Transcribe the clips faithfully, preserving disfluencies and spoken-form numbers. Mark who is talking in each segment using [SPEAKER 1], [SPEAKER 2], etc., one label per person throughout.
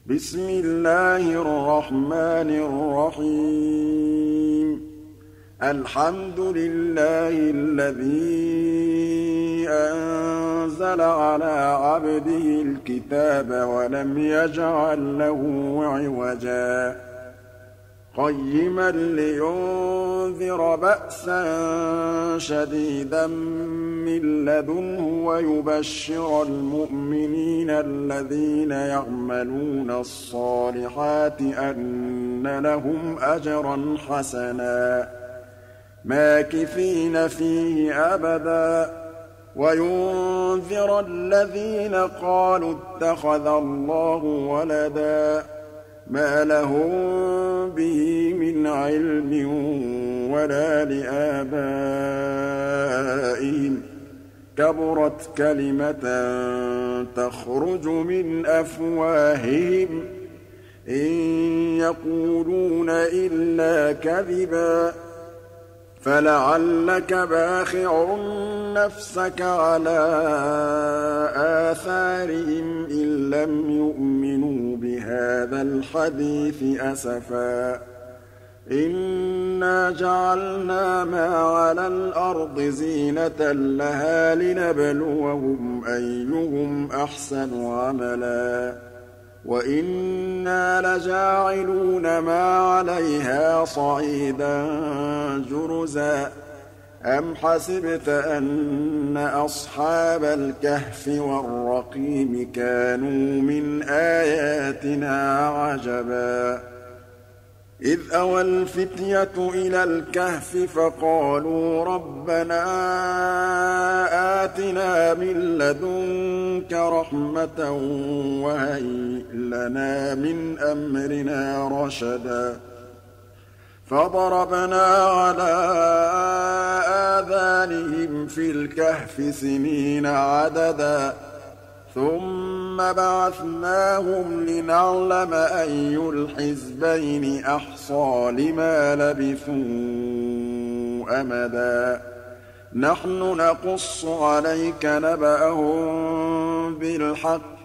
[SPEAKER 1] بسم الله الرحمن الرحيم الحمد لله الذي أنزل على عبده الكتاب ولم يجعل له عوجا قيما لينذر بأسا شديدا من لدنه ويبشر المؤمنين الذين يعملون الصالحات أن لهم أجرا حسنا ماكثين فيه أبدا وينذر الذين قالوا اتخذ الله ولدا ما لهم به من علم ولا لآبائهم كبرت كلمة تخرج من أفواههم إن يقولون إلا كذبا فلعلك باخع نفسك على آثارهم إن لم يؤمنوا بهذا الحديث أسفا إنا جعلنا ما على الأرض زينة لها لنبلوهم أيهم أحسن عملا وإنا لجاعلون ما عليها صعيدا جرزا أم حسبت أن أصحاب الكهف والرقيم كانوا من آياتنا عجبا إذ أوى الفتية إلى الكهف فقالوا ربنا آتنا من لدنك رحمة وهيئ لنا من أمرنا رشدا فضربنا على آذانهم في الكهف سنين عددا ثم بعثناهم لنعلم أي الحزبين أحصى لما لبثوا أمدا نحن نقص عليك نبأهم بالحق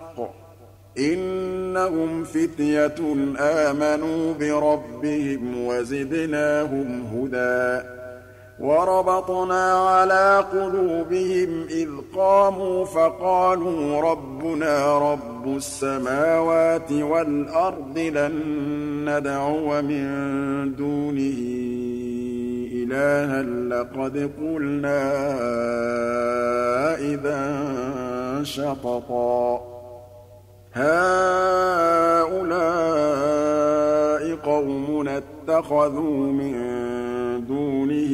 [SPEAKER 1] إنهم فتية آمنوا بربهم وزدناهم هدى وربطنا على قلوبهم إذ قاموا فقالوا ربنا رب السماوات والأرض لن ندعو من دونه إلها لقد قلنا إذا شططا هؤلاء قومنا اتخذوا من دونه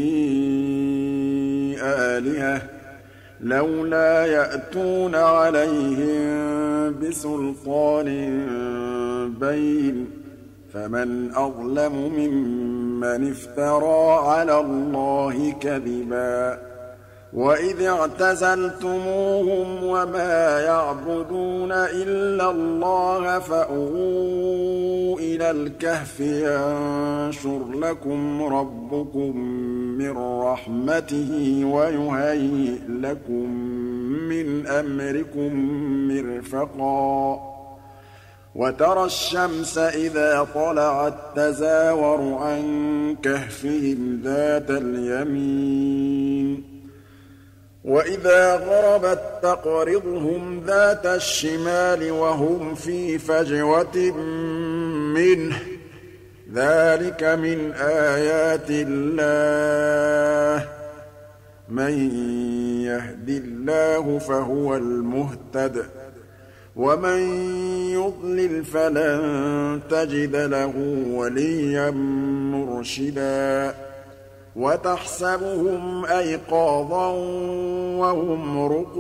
[SPEAKER 1] آلهة لولا يأتون عليهم بسلطان بين فمن أظلم ممن افترى على الله كذبا وإذ اعتزلتموهم وما يعبدون إلا الله فأووا إلى الكهف ينشر لكم ربكم من رحمته ويهيئ لكم من أمركم مرفقا وترى الشمس إذا طلعت تزاور عن كهفهم ذات اليمين وإذا غربت تقرضهم ذات الشمال وهم في فجوة منه ذلك من آيات الله من يهد الله فهو المهتد ومن يضلل فلن تجد له وليا مرشدا وتحسبهم أيقاظا وهم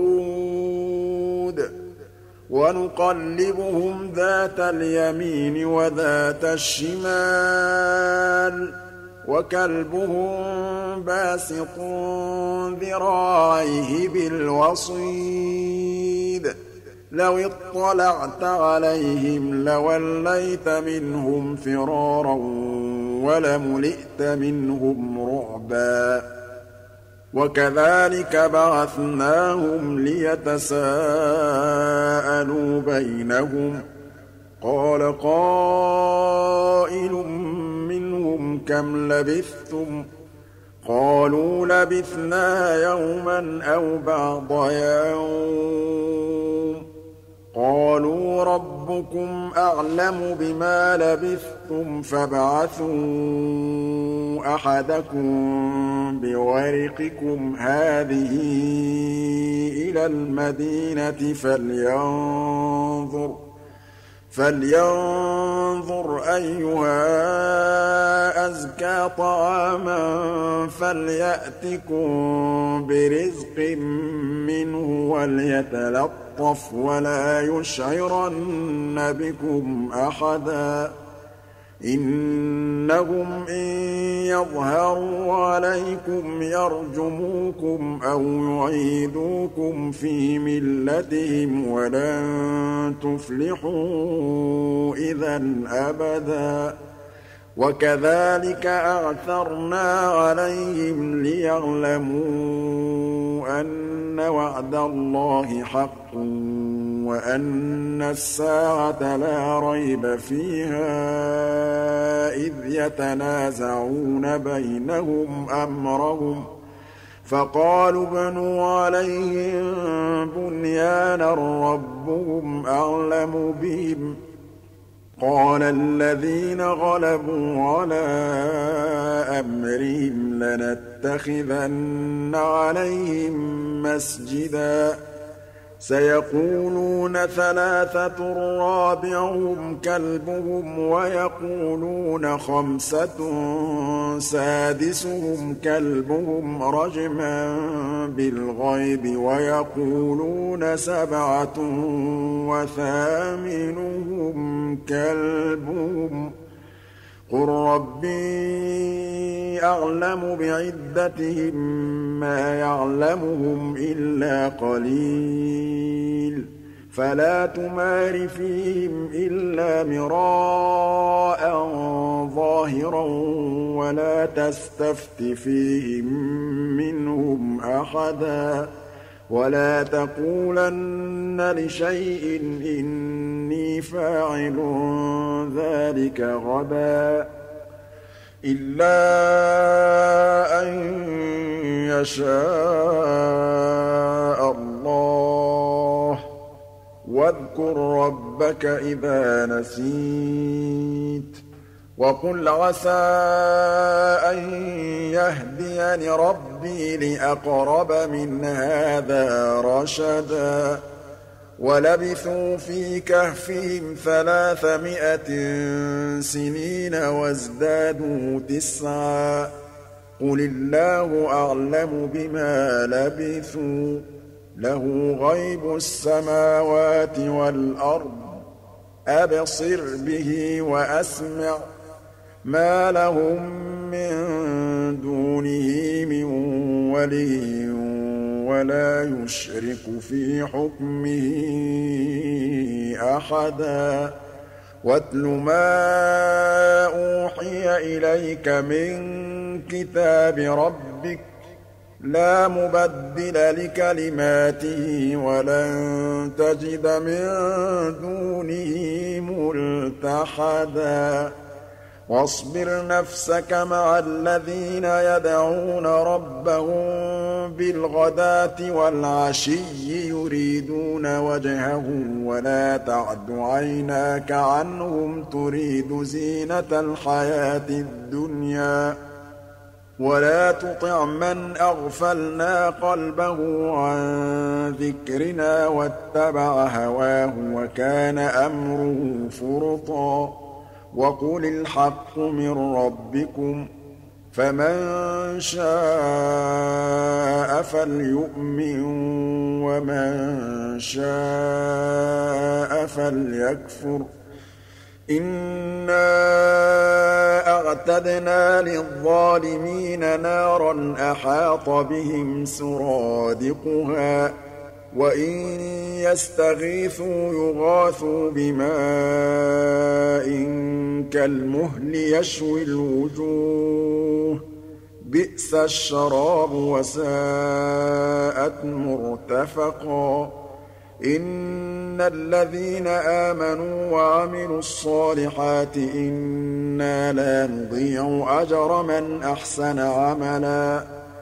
[SPEAKER 1] رقود ونقلبهم ذات اليمين وذات الشمال وكلبهم باسط ذراعيه بالوصيد لو اطلعت عليهم لوليت منهم فرارا ولملئت منهم رعبا وكذلك بعثناهم ليتساءلوا بينهم قال قائل منهم كم لبثتم قالوا لبثنا يوما أو بعض يوم قالوا ربكم أعلم بما لبثتم فابعثوا أحدكم بورقكم هذه إلى المدينة فلينظر فلينظر أيها أزكى طعاما فليأتكم برزق منه وليتلطف ولا يشعرن بكم أحدا إنهم إن يظهروا عليكم يرجموكم أو يعيدوكم في ملتهم ولن تفلحوا إذا أبدا وكذلك أعثرنا عليهم ليعلموا أن وعد الله حق وأن الساعة لا ريب فيها إذ يتنازعون بينهم أمرهم فقالوا ابنوا عليهم بنيانا ربهم أعلم بهم قال الذين غلبوا على أمرهم لنتخذن عليهم مسجدا سيقولون ثلاثة رابعهم كلبهم ويقولون خمسة سادسهم كلبهم رجما بالغيب ويقولون سبعة وثامنهم كلبهم قل ربي أعلم بعدتهم ما يعلمهم إلا قليل فلا تمار فيهم إلا مراء ظاهرا ولا تستفت فيهم منهم أحدا ولا تقولن لشيء إني فاعل ذلك غدا إلا أن يشاء الله واذكر ربك إذا نسيت وقل عسى أن يهديني ربي لأقرب من هذا رشدا ولبثوا في كهفهم ثلاثمائة سنين وازدادوا تسعا قل الله أعلم بما لبثوا له غيب السماوات والأرض أبصر به وأسمع ما لهم من دونه من ولي ولا يشرك في حكمه أحدا واتل ما أوحي إليك من كتاب ربك لا مبدل لكلماته ولن تجد من دونه ملتحدا واصبر نفسك مع الذين يدعون ربهم بالغداة والعشي يريدون وجهه ولا تعد عيناك عنهم تريد زينة الحياة الدنيا ولا تطع من أغفلنا قلبه عن ذكرنا واتبع هواه وكان أمره فرطا وقل الحق من ربكم فمن شاء فليؤمن ومن شاء فليكفر إنا أعتدنا للظالمين نارا أحاط بهم سرادقها وإن يستغيثوا يغاثوا بماء كالمهل يشوي الوجوه بئس الشراب وساءت مرتفقا إن إِنَّ الَّذِينَ آمَنُوا وَعَمِلُوا الصَّالِحَاتِ إِنَّا لَا نُضِيعُ أَجْرَ مَنْ أَحْسَنَ عَمَلًا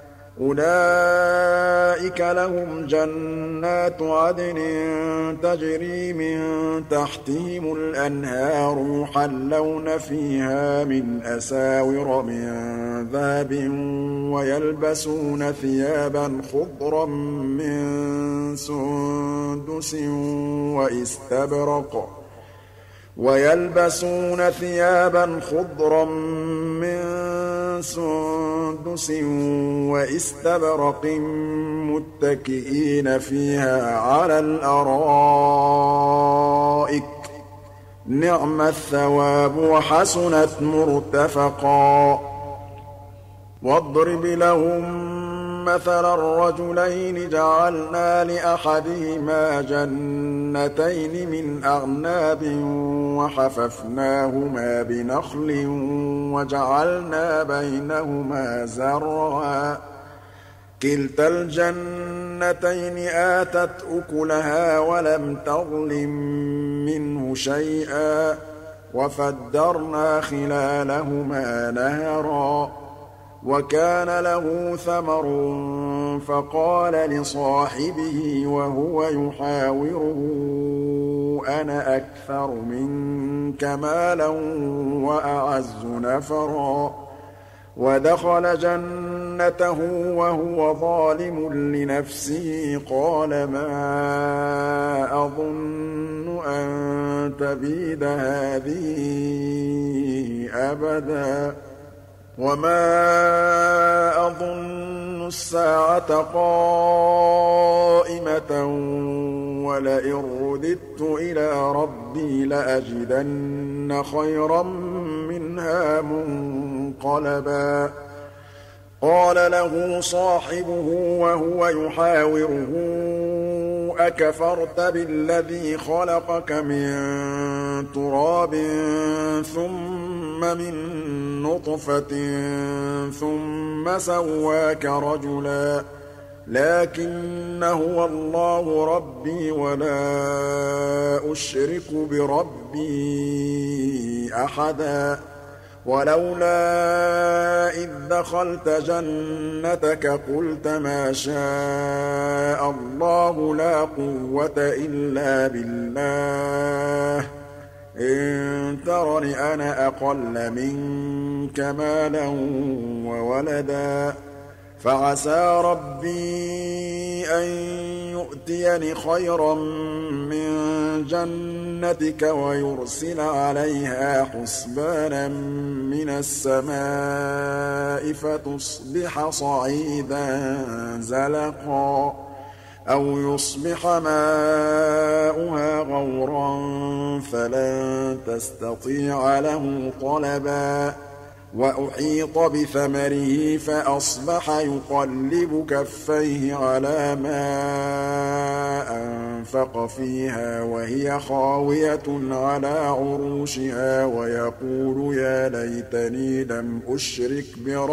[SPEAKER 1] أُولَٰئِكَ لَهُمْ جَنَّاتُ عَدْنٍ تَجْرِي مِن تَحْتِهِمُ الْأَنْهَارُ يُحَلَّوْنَ فِيهَا مِنْ أَسَاوِرَ مِن ذَهَبٍ وَيَلْبَسُونَ ثِيَابًا خُضْرًا مِّن سُندُسٍ وَإِسْتَبْرَقٍ وَيَلْبَسُونَ ثِيَابًا خُضْرًا مِّن سُندُسٍ وَإِسْتَبْرَقٍ مُّتَّكِئِينَ فِيهَا عَلَى الْأَرَائِكِ ۚ نِعْمَ الثَّوَابُ وَحَسُنَتْ مُرْتَفَقًا وَاضْرِبْ لَهُم مَّثَلًا الرَّجُلَيْنِ جَعَلْنَا لِأَحَدِهِمَا جَنَّتَيْنِ مِنْ أَعْنَابٍ وَحَفَفْنَاهُمَا بِنَخْلٍ وَجَعَلْنَا بَيْنَهُمَا زَرْعًا كِلْتَا الْجَنَّتَيْنِ آتَتْ أُكُلَهَا وَلَمْ تَظْلِم مِّنْهُ شَيْئًا وَفَجَّرْنَا خِلَالَهُمَا نَهَرًا وَكَانَ لَهُ ثَمَرٌ فَقَالَ لِصَاحِبِهِ وَهُوَ يُحَاوِرُهُ أَنَا أَكْثَرُ مِنكَ مَالًا وَأَعَزُّ نَفَرًا وَدَخَلَ جَنَّتَهُ وَهُوَ ظَالِمٌ لِّنَفْسِهِ قَالَ مَا أَظُنُّ أَن تَبِيدَ هَٰذِهِ أَبَدًا وَمَا أَظُنُّ السَّاعَةَ قَائِمَةً وَلَئِن رُّدِدتُّ إِلَىٰ رَبِّي لَأَجِدَنَّ خَيْرًا مِّنْهَا مُنقَلَبًا قَالَ لَهُ صَاحِبُهُ وَهُوَ يُحَاوِرُهُ أَكَفَرْتَ بِالَّذِي خَلَقَكَ مِن تُرَابٍ ثُمَّ مِن نُّطْفَةٍ ثُمَّ سَوَّاكَ رَجُلًا لَّٰكِنَّ هُوَ اللَّهُ رَبِّي وَلَا أُشْرِكُ بِرَبِّي أَحَدًا وَلَوْلَا إِذ دَخَلْتَ جَنَّتَكَ قُلْتَ مَا شَاءَ اللَّهُ لَا قُوَّةَ إِلَّا بِاللَّهِ إِن تَرَنِ أَنَا أَقَلَّ مِنكَ مَالًا وَوَلَدًا فَعَسَىٰ رَبِّي أَن يُؤْتِيَنِ خَيْرًا مِّن جَنَّتِكَ وَيُرْسِلَ عَلَيْهَا حُسْبَانًا مِّنَ السَّمَاءِ فَتُصْبِحَ صَعِيدًا زَلَقًا أَوْ يُصْبِحَ مَاؤُهَا غَوْرًا فَلَن تَسْتَطِيعَ لَهُ طَلَبًا وَأُحِيطَ بِثَمَرِهِ فَأَصْبَحَ يُقَلِّبُ كَفَّيْهِ عَلَىٰ مَا أَنفَقَ فِيهَا وَهِيَ خَاوِيَةٌ عَلَىٰ عُرُوشِهَا وَيَقُولُ يَا لَيْتَنِي لَمْ أُشْرِكْ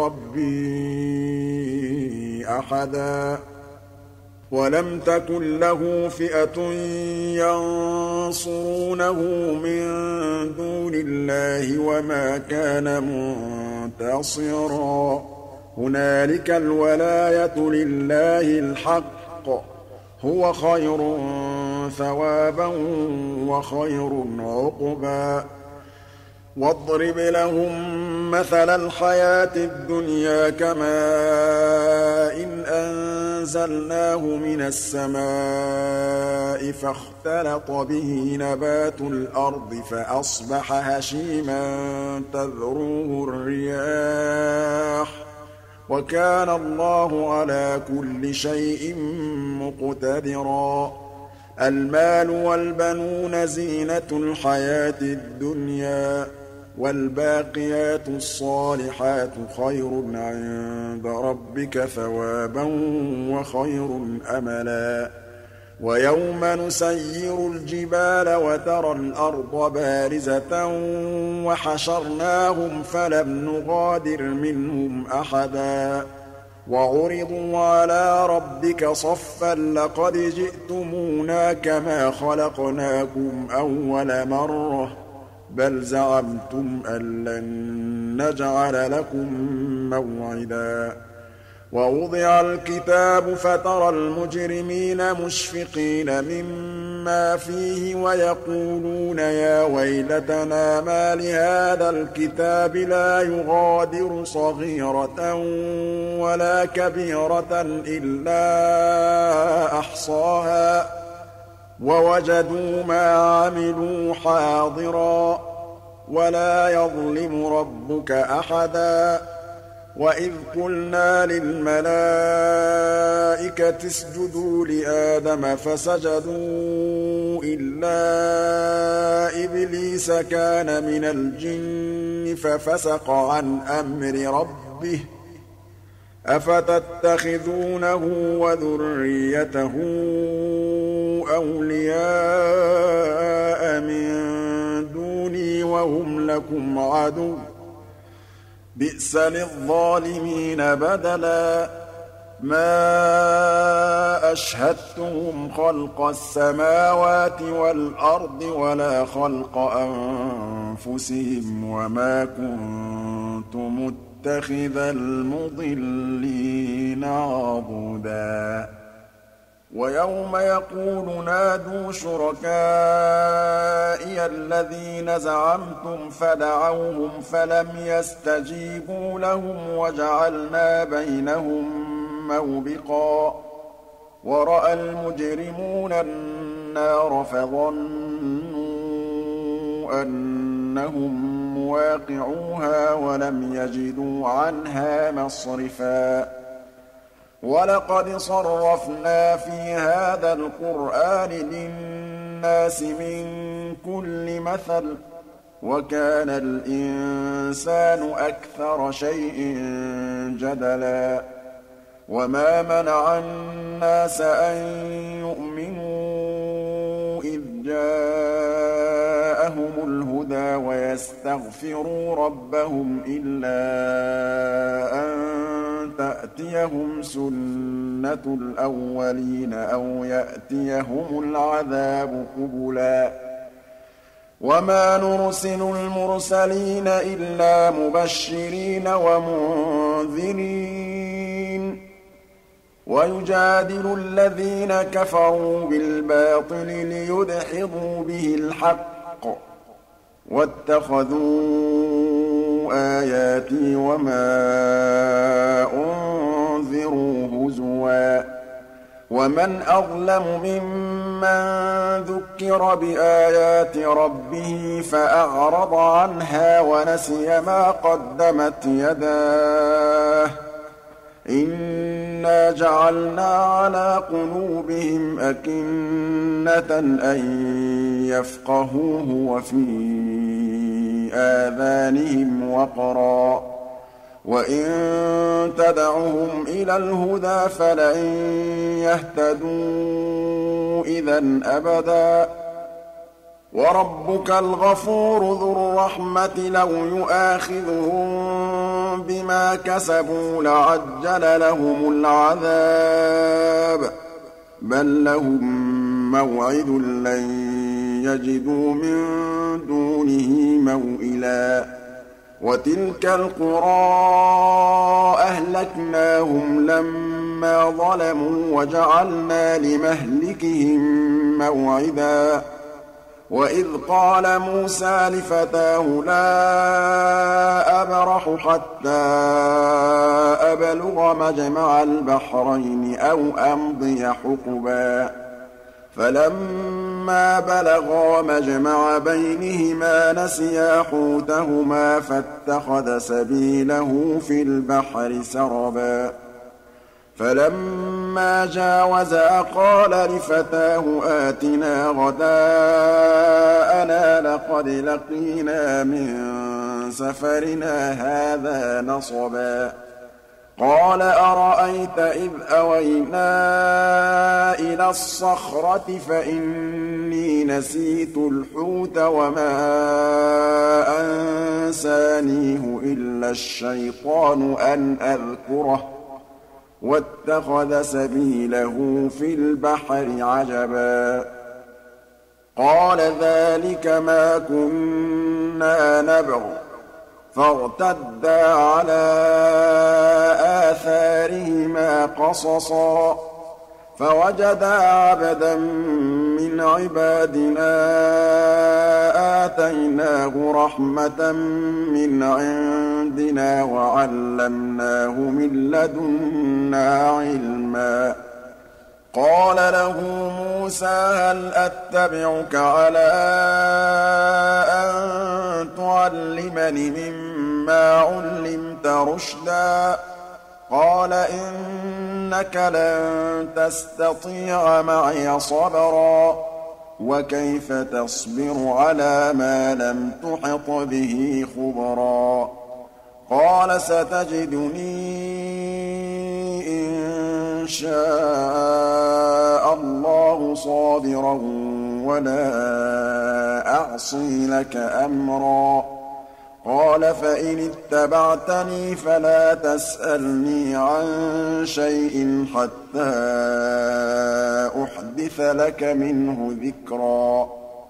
[SPEAKER 1] بِرَبِّي أَحَدًا وَلَمْ تَكُن لَّهُ فِئَةٌ يَنصُرُونَهُ مِن دُونِ اللَّهِ وَمَا كَانَ مُنتَصِرًا هُنَالِكَ الْوَلَايَةُ لِلَّهِ الْحَقِّ هُوَ خَيْرٌ ثَوَابًا وَخَيْرٌ عُقْبًا وَاضْرِبْ لَهُم مَّثَلَ الْحَيَاةِ الدُّنْيَا كَمَاءٍ أَنزَلْنَاهُ مِنَ السَّمَاءِ فَاخْتَلَطَ بِهِ نَبَاتُ الْأَرْضِ فَأَصْبَحَ هَشِيمًا تَذْرُوهُ الرِّيَاحُ ۗ وَكَانَ اللَّهُ عَلَىٰ كُلِّ شَيْءٍ مُّقْتَدِرًا الْمَالُ وَالْبَنُونَ زِينَةُ الْحَيَاةِ الدُّنْيَا ۖ وَالْبَاقِيَاتُ الصَّالِحَاتُ خَيْرٌ عِندَ رَبِّكَ ثَوَابًا وَخَيْرٌ أَمَلًا وَيَوْمَ نُسَيِّرُ الْجِبَالَ وَتَرَى الْأَرْضَ بَارِزَةً وَحَشَرْنَاهُمْ فَلَمْ نُغَادِرْ مِنْهُمْ أَحَدًا وعرضوا على ربك صفا لقد جئتمونا كما خلقناكم أول مرة بل زعمتم أن لن نجعل لكم موعدا ووضع الكتاب فترى المجرمين مشفقين مما فيه ويقولون يا ويلتنا ما لهذا الكتاب لا يغادر صغيرة ولا كبيرة إلا أحصاها ووجدوا ما عملوا حاضرا ولا يظلم ربك أحدا وإذ قلنا للملائكة اسجدوا لآدم فسجدوا إلا إبليس كان من الجن ففسق عن أمر ربه أفتتخذونه وذريته أولياء من دوني وهم لكم عدو بئس للظالمين بدلا ما أشهدتهم خلق السماوات والأرض ولا خلق أنفسهم وما كنت متخذ المضلين عضدا ويوم يقول نادوا شركائي الذين زعمتم فدعوهم فلم يستجيبوا لهم وجعلنا بينهم موبقا ورأى المجرمون النار فظنوا أنهم مواقعوها ولم يجدوا عنها مصرفا ولقد صرفنا في هذا القرآن للناس من كل مثل وكان الإنسان أكثر شيء جدلا وما منع الناس أن يؤمنوا إذ جاءهم الهدى ويستغفروا ربهم إلا أن تأتيهم سنة الأولين أو يأتيهم العذاب قبلا وما نرسل المرسلين إلا مبشرين ومنذرين ويجادل الذين كفروا بالباطل ليدحضوا به الحق واتخذوا آياتي وما أنذروا هزوا ومن أظلم ممن ذكر بآيات ربه فأعرض عنها ونسي ما قدمت يداه إنا جعلنا على قلوبهم أكنة أن يفقهوه وفي آذانهم وقرا وإن تدعهم إلى الهدى فلن يهتدوا إذا أبدا وربك الغفور ذو الرحمة لو يؤاخذهم بما كسبوا لعجل لهم العذاب بل لهم موعد لن يجدوا من دونه موئلا وتلك القرى أهلكناهم لما ظلموا وجعلنا لمهلكهم موعدا وإذ قال موسى لفتاه لا أبرح حتى أبلغ مجمع البحرين أو أمضي حقبا فلما بلغا مجمع بينهما نسيا حوتهما فاتخذ سبيله في البحر سربا فلما جاوزا قال لفتاه آتنا غداءنا لقد لقينا من سفرنا هذا نصبا قال أرأيت إذ أوينا إلى الصخرة فإني نسيت الحوت وما أنسانيه إلا الشيطان أن أذكره واتخذ سبيله في البحر عجبا قال ذلك ما كنا نبغ فارتدا على آثارهما قصصا فوجدا عبدا من عبادنا آتيناه رحمة من عندنا وعلمناه من لدنا علما قال له موسى هل أتبعك على أن تعلمني مما علمت رشدا قال إنك لن تستطيع معي صبرا وكيف تصبر على ما لم تحط به خبرا قال ستجدني إن شاء الله صابرا ولا أعصي لك أمرا قال فإن اتبعتني فلا تسألني عن شيء حتى أحدث لك منه ذكرا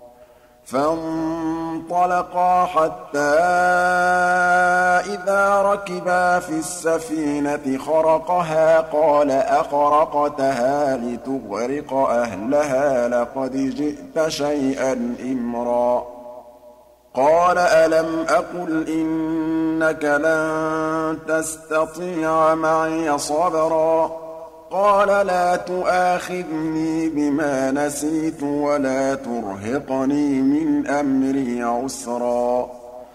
[SPEAKER 1] فانطلقا حتى إذا ركبا في السفينة خرقها قال أخرقتها لتغرق أهلها لقد جئت شيئا إمرا قال ألم أقل إنك لن تستطيع معي صبرا قال لا تؤاخذني بما نسيت ولا ترهقني من أمري عسرا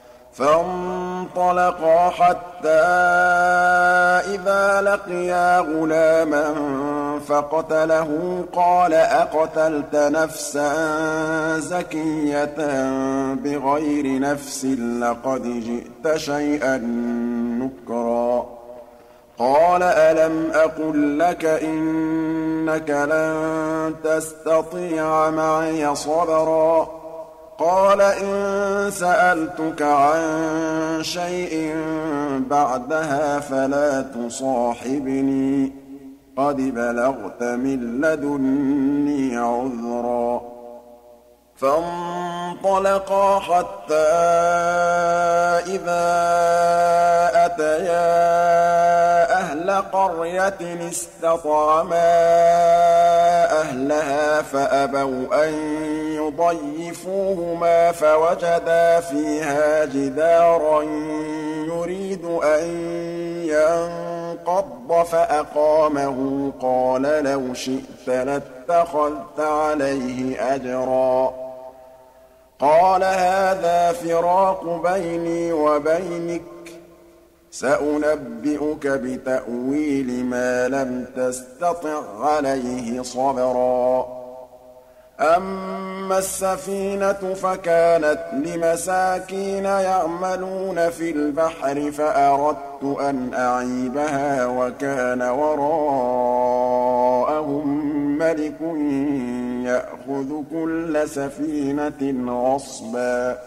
[SPEAKER 1] فانطلقا حتى إذا لقيا غلاما فقتله قال أقتلت نفسا زكية بغير نفس لقد جئت شيئا نكرا قال ألم أقل لك إنك لن تستطيع معي صبرا قال إن سألتك عن شيء بعدها فلا تصاحبني قد بلغت من لدني عذرا فانطلقا حتى إذا أتيا أهل قرية استطعما أهلها فأبوا أن يضيفوهما فوجدا فيها جدارا يريد أن ينقض فأقامه قال لو شئت لاتخذت عليه أجرا قال هذا فراق بيني وبينك سأنبئك بتأويل ما لم تستطع عليه صبرا أما السفينة فكانت لمساكين يعملون في البحر فأردت أن أعيبها وكان وراءهم ملك يأخذ كل سفينة غصبا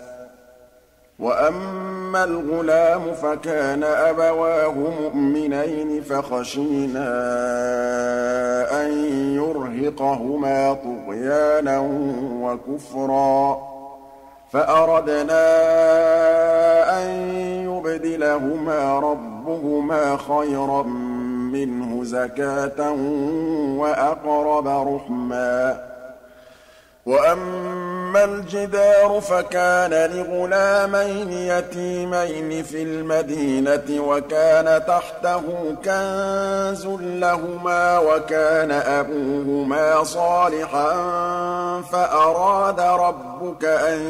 [SPEAKER 1] وأما الغلام فكان أبواه مؤمنين فخشينا أن يرهقهما طغيانا وكفرا فأردنا أن يبدلهما ربهما خيرا منه زكاة وأقرب رحما وأما الجدار فكان لغلامين يتيمين في المدينة وكان تحته كنز لهما وكان أبوهما صالحا فأراد ربك أن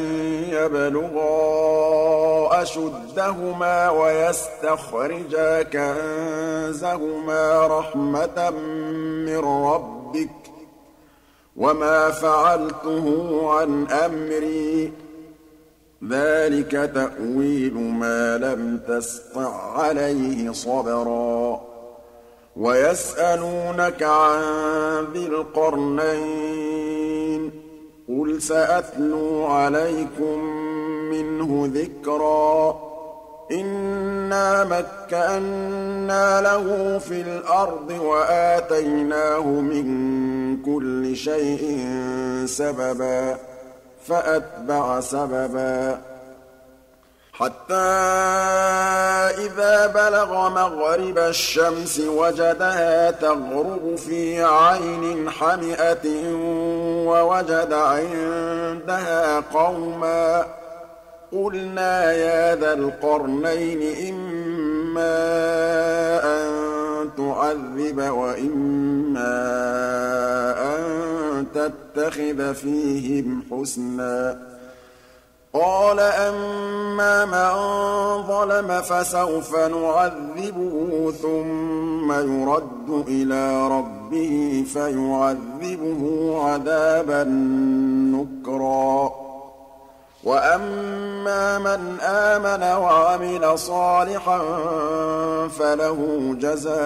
[SPEAKER 1] يبلغا أشدهما ويستخرجا كنزهما رحمة من ربك وما فعلته عن أمري ذلك تأويل ما لم تسطع عليه صبرا ويسألونك عن ذي القرنين قل سأتلو عليكم منه ذكرا إن إِنَّا مَكَّنَّا لَهُ فِي الْأَرْضِ وَآتَيْنَاهُ مِن كُلِّ شَيْءٍ سَبَبًا فَأَتْبَعَ سَبَبًا حَتَّىٰ إِذَا بَلَغَ مَغْرِبَ الشَّمْسِ وَجَدَهَا تَغْرُبُ فِي عَيْنٍ حَمِئَةٍ وَوَجَدَ عِندَهَا قَوْمًا قُلْنَا يَا ذَا الْقَرْنَيْنِ إِمَّا أَن تُعَذِّبَ وَإِمَّا أَن تَتَّخِذَ فِيهِمْ حُسْنًا قَالَ أَمَّا مَن ظَلَمَ فَسَوْفَ نُعَذِّبُهُ ثُمَّ يُرَدُّ إِلَىٰ رَبِّهِ فَيُعَذِّبُهُ عَذَابًا نُّكْرًا وَأَمَّا مَنْ آمَنَ وَعَمِلَ صَالِحًا فَلَهُ جَزَاءً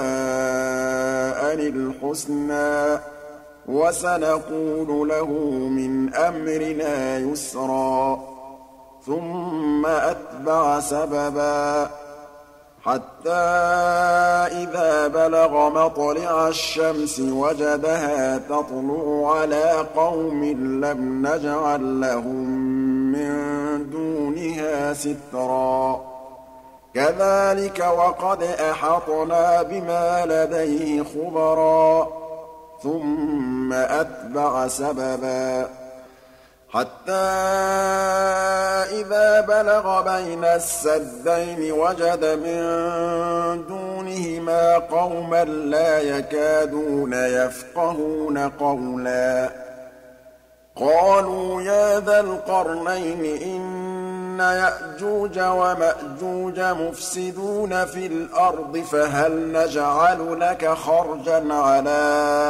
[SPEAKER 1] الْحُسْنَىٰ وَسَنَقُولُ لَهُ مِنْ أَمْرِنَا يُسْرًا ثُمَّ أَتْبَعَ سَبَبًا حَتَّىٰ إِذَا بَلَغَ مَطْلِعَ الشَّمْسِ وَجَدَهَا تَطْلُعُ عَلَىٰ قَوْمٍ لَّمْ نَجْعَل لَّهُم مِّن دُونِهَا سِتْرًا كَذَٰلِكَ وَقَدْ أَحَطْنَا بِمَا لَدَيْهِ خُبْرًا ثُمَّ أَتْبَعَ سَبَبًا حَتَّىٰ إِذَا بَلَغَ بَيْنَ السَّدَّيْنِ وَجَدَ مِن دُونِهِمَا قَوْمًا لَّا يَكَادُونَ يَفْقَهُونَ قَوْلًا قَالُوا يَا ذَا الْقَرْنَيْنِ إِنَّ يَأْجُوجَ وَمَأْجُوجَ مُفْسِدُونَ فِي الْأَرْضِ فَهَلْ نَجْعَلُ لَكَ خَرْجًا عَلَىٰ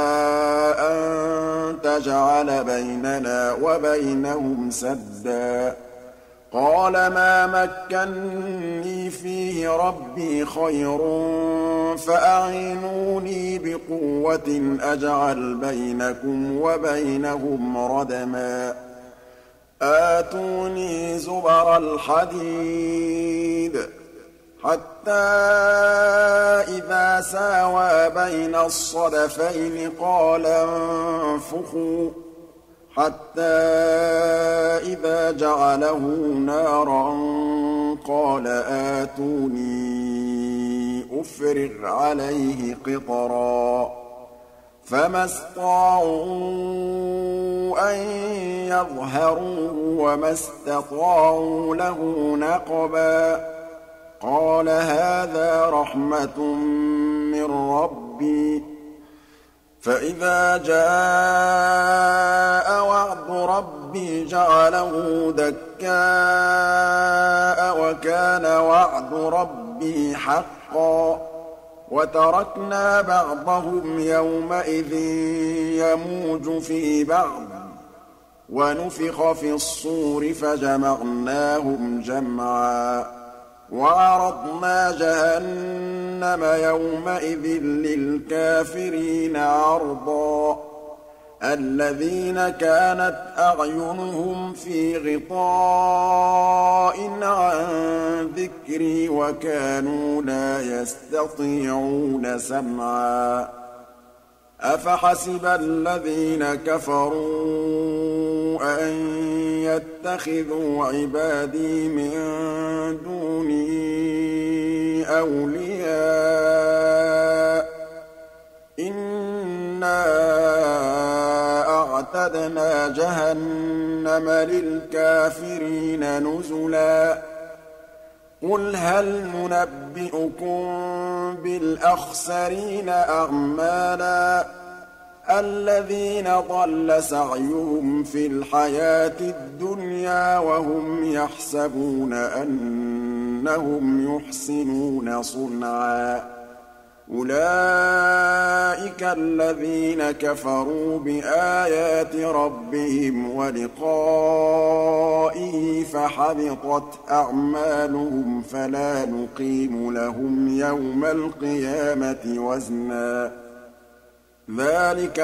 [SPEAKER 1] أَن تَجْعَلَ بَيْنَنَا وَبَيْنَهُمْ سَدًّا قَالَ مَا مَكَّنِّي فِيهِ رَبِّي خَيْرٌ فَأَعِينُونِي بِقُوَّةٍ أَجْعَلْ بَيْنَكُمْ وَبَيْنَهُمْ رَدْمًا آتوني زبر الحديد حتى إذا ساوى بين الصدفين قال انفخوا حتى إذا جعله نارا قال آتوني أفرغ عليه قطرا فما استطاعوا أن يظهروه وما استطاعوا له نقبا قال هذا رحمة من ربي فإذا جاء وعد ربي جعله دكاء وكان وعد ربي حقا وتركنا بعضهم يومئذ يموج في بعض ونفخ في الصور فجمعناهم جمعا وعرضنا جهنم يومئذ للكافرين عرضا الذين كانت أعينهم في غطاء عن ذكري وكانوا لا يستطيعون سمعا أفحسب الذين كفروا أن يتخذوا عبادي من دوني أولياء إنا أعتدنا جهنم للكافرين نزلا قل هل ننبئكم بالأخسرين أعمالا الذين ضل سعيهم في الحياة الدنيا وهم يحسبون أنهم يحسنون صنعا أولئك الذين كفروا بآيات ربهم ولقائه فحبطت أعمالهم فلا نقيم لهم يوم القيامة وزنا ذَٰلِكَ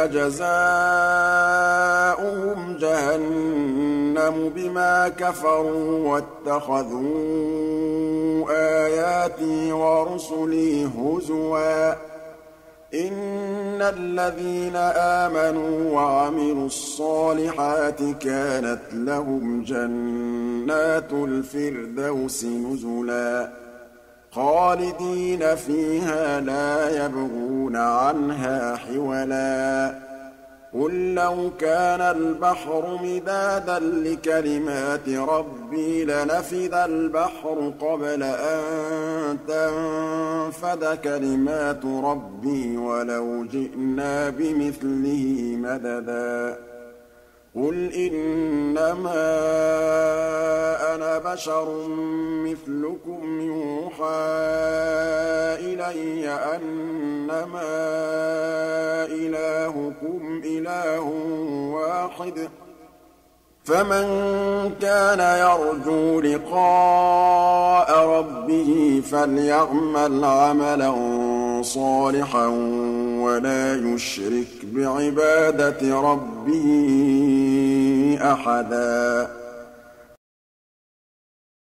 [SPEAKER 1] جَزَاؤُهُمْ جَهَنَّمُ بِمَا كَفَرُوا وَاتَّخَذُوا آيَاتِي وَرُسُلِي هُزُوًا ۚ إِنَّ الَّذِينَ آمَنُوا وَعَمِلُوا الصَّالِحَاتِ كَانَتْ لَهُمْ جَنَّاتُ الْفِرْدَوْسِ نُزُلًا خَالِدِينَ فِيهَا لَا يَبْغُونَ عَنْهَا حِوَلًا قُل لَّوْ كَانَ الْبَحْرُ مِدَادًا لِّكَلِمَاتِ رَبِّي لَنَفِدَ الْبَحْرُ قَبْلَ أَن تَنفَدَ كَلِمَاتُ رَبِّي وَلَوْ جِئْنَا بِمِثْلِهِ مَدَدًا قُلْ إِنَّمَا أَنَا بَشَرٌ مِّثْلُكُمْ يُوحَىٰ إِلَيَّ أَنَّمَا إِلَٰهُكُمْ إِلَٰهٌ وَاحِدٌ ۖ فَمَن كَانَ يَرْجُو لِقَاءَ رَبِّهِ فَلْيَعْمَلْ عَمَلًا صَالِحًا وَلَا يُشْرِكْ بِعِبَادَةِ رَبِّهِ أَحَدًا